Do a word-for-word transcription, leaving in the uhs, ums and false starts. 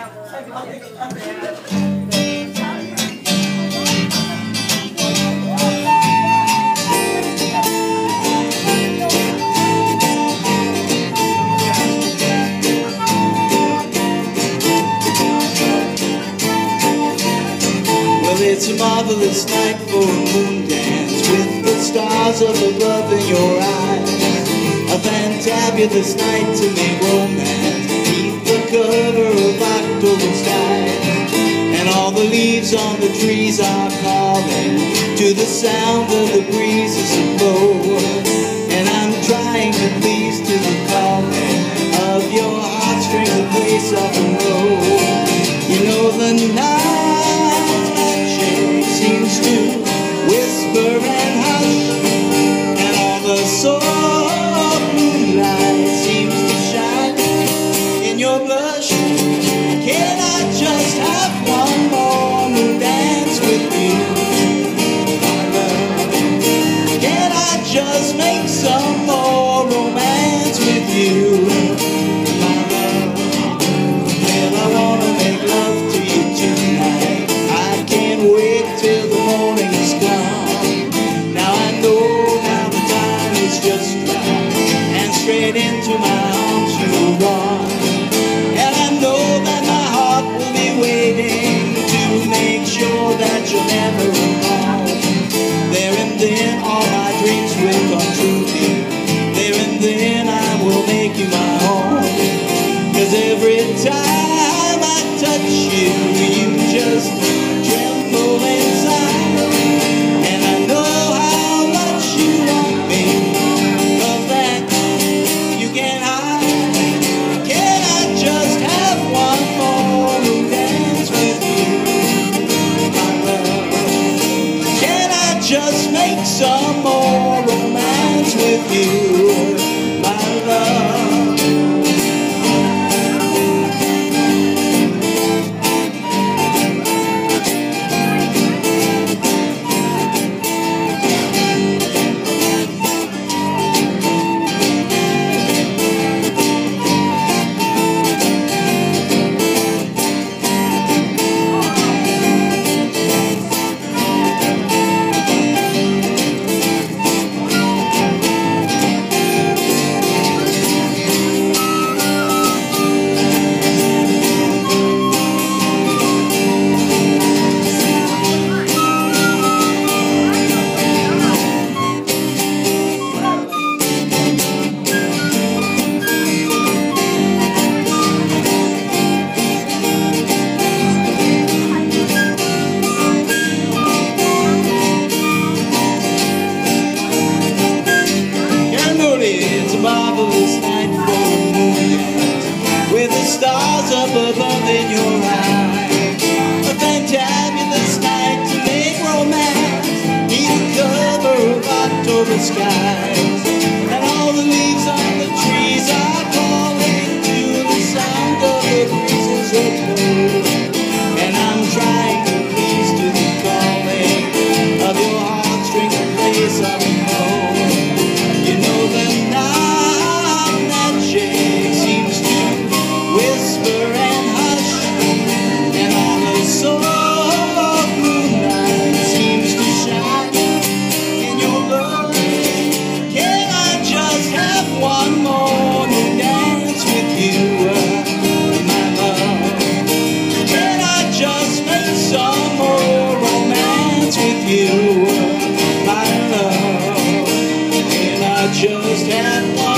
It's a marvelous night for a moon dance, with the stars up above in your eyes. A fantabulous night to make romance beneath the cover of October skies. And all the leaves on the trees are calling to the sound of the breezes that blow. And I'm trying to please to the calling of your heartstrings that play soft and low. You know the night seems to whisper and hush, and all the soft moonlight seems to shine in your blush. Can I just have one more moon dance with you, my love? Can I just make some more romance with you, my love? Well, I wanna make love to you tonight. I can't wait till the morning is gone. Now I know now the time is just right, and straight into my arms you'll run. And I know that my heart will be waiting to make sure that you're never alone. There and then all my dreams will come true, dear. There and then I will make you my own. 'Cause every time I touch you, you just tremble inside. And I know how much you want me, 'cause that you can't hide. Can I just have one more dance with you, my love? Can I just make some more romance with you, my love? It's a marvelous night for a moondance, with the stars up above in your eyes. A fantabulous night to make romance beneath the cover of October skies. And all the leaves on the trees are calling to the sound of the breezes that blow. And I'm trying to please to the calling of your heartstrings that play soft and low. You know the night that shake seems to whisper and hush, and all the soft moonlight seems to shine in your love. Can I just have one more dance with you, my love? Can I just make some more romance with you, my love? Can I just have one